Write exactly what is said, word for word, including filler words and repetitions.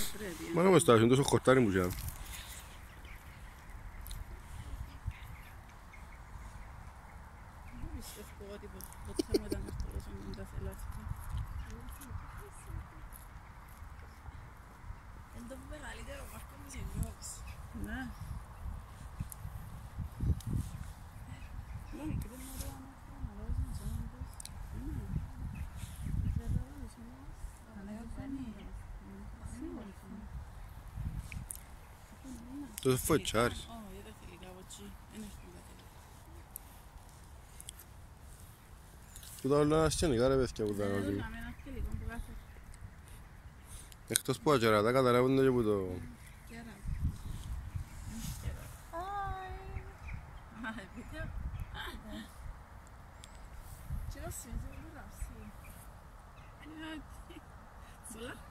Μα να μας τα είναι τόσο χορτάρι μου πια. Πιστεύω ότι ποτέ μου ήταν αυτό όσο μην τα θελάθηκε. Είναι το μεγαλύτερο πάρκο της Ευρώπης. Ναι. Είναι μικρό να το αναλόγισαν σαν όντως. Ναι. Δεν το αναλόγισαν. Τόσο φωτσάρεις. Όχι, δεν θέλει κάπου έτσι. Δεν έχουν κάτι. Που τα όλα ασθενικά ρε παιδιά που τα Δεν αναλύουν. δούμε ένα σκελικό που κάθε. Εκτός που αγερά, καταλάβονται και που το... Κέρα. Hi. Hi, video. Ce l'ho sentito, sì. Sulla